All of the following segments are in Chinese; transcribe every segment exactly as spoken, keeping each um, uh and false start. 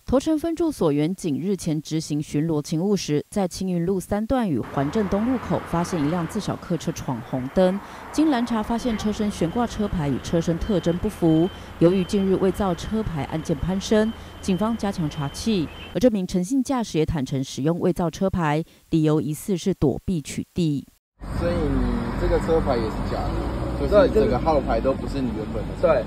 头城分驻所员警日前执行巡逻勤务时，在青云路三段与环镇东路口发现一辆自小客车闯红灯，经拦查发现车身悬挂车牌与车身特征不符。由于近日伪造车牌案件攀升，警方加强查缉。而这名陈姓驾驶也坦承使用伪造车牌，理由疑似是躲避取缔。 所以你这个车牌也是假的，就是整个号牌都不是你原本的。 对。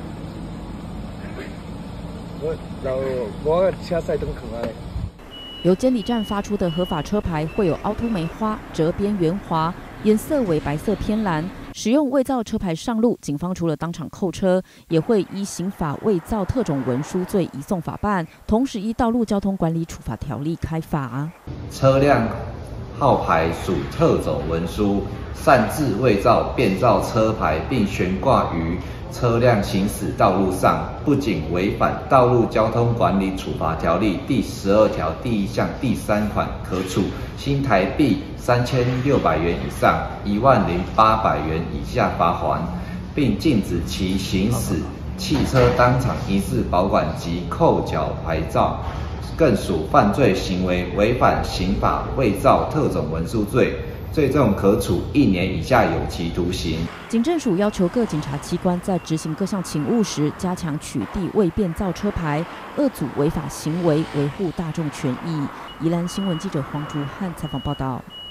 我然后我车赛灯可爱。 由监理站发出的合法车牌会有凹凸梅花、折边圆滑，颜色为白色偏蓝。使用伪造车牌上路，警方除了当场扣车，也会依刑法伪造特种文书罪移送法办，同时依道路交通管理处罚条例开罚。 车辆号牌属特种文书，擅自伪造、变造车牌，并悬挂于 车辆行驶道路上，不仅违反《道路交通管理处罚条例》第十二条第一项第三款，可处新台币三千六百元以上一万零八百元以下罚锾，并禁止其行驶汽车当场遗失保管及扣缴牌照，更属犯罪行为，违反刑法伪造特种文书罪。 最重可处一年以下有期徒刑。 警政署要求各检察机关在执行各项勤务时，加强取缔未变造车牌，遏阻违法行为，维护大众权益。宜兰新闻记者黄竹汉采访报道。